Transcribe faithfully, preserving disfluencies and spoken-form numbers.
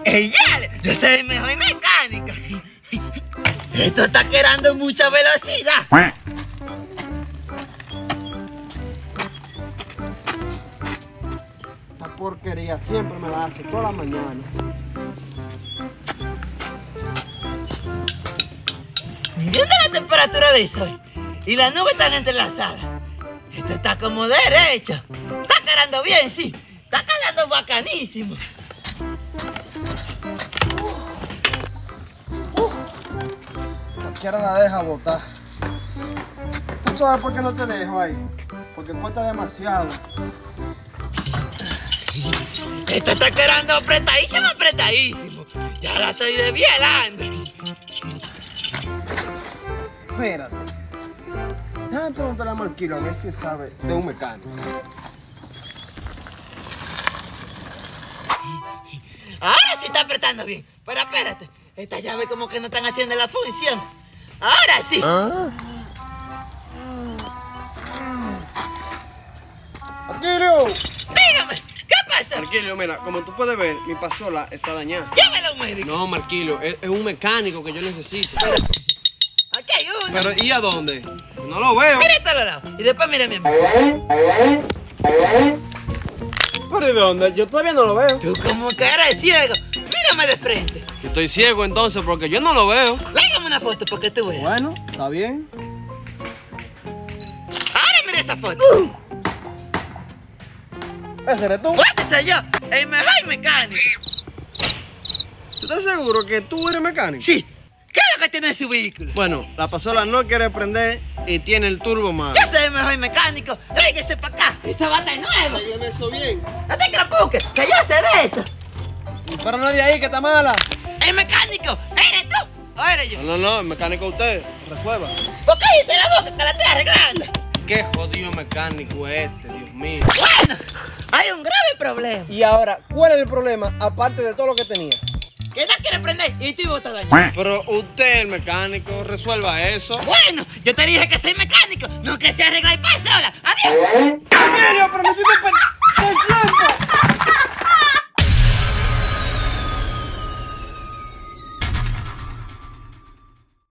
¡Ey, ya! Yo soy el mejor mecánico. Esto está quedando mucha velocidad. Esta porquería siempre me la hace toda la mañana. Midiendo la temperatura del sol y las nubes están entrelazadas. Esto está como derecho. Está quedando bien, sí. Está quedando bacanísimo. Cualquiera la deja botar. ¿Tú sabes por qué no te dejo ahí? Porque cuesta demasiado. Esto está quedando apretadísimo, apretadísimo. Ya la estoy desvielando. Espérate. Déjame preguntarle a Marquilo a ver si sabe de un mecánico. Ahora sí está apretando bien. Pero espérate. Estas llaves como que no están haciendo la función. Ahora sí. ¿Ah? Marquilio. Dígame, ¿qué pasa? Marquilio, mira, como tú puedes ver, mi pasola está dañada. Llámelo a un médico. No, Marquilio, es, es un mecánico que yo necesito. Aquí hay uno. Pero, ¿y a dónde? No lo veo. Mira esto al lado. Y después mira a mi amigo. ¿Pero y dónde? Yo todavía no lo veo. Tú como que eres ciego. Mírame de frente. Yo estoy ciego entonces porque yo no lo veo. Láigame una foto porque tú veas. Bueno, está bien. Ahora mira esa foto. ¿Ese eres tú? Pues ese soy yo, el mejor mecánico. ¿Tú estás seguro que tú eres mecánico? Sí. ¿Qué es lo que tiene su vehículo? Bueno, la pasola no quiere prender y tiene el turbo malo. Yo soy el mejor mecánico. Tráigase para acá. Esa bata es nueva. Dígame eso bien. No te crepuques, que yo sé de eso. Y para nadie ahí que está mala. El mecánico, ¿eres tú o eres yo? No, no, no, el mecánico usted. Resuelva. ¿Por qué dice la boca que la estoy arreglando? Qué jodido mecánico es este, Dios mío. Bueno, hay un grave problema. Y ahora, ¿cuál es el problema aparte de todo lo que tenía? Que no quiere prender y tú botas daño. Pero usted, el mecánico, resuelva eso. Bueno, yo te dije que soy mecánico, no que se arregla y pase sola. Adiós.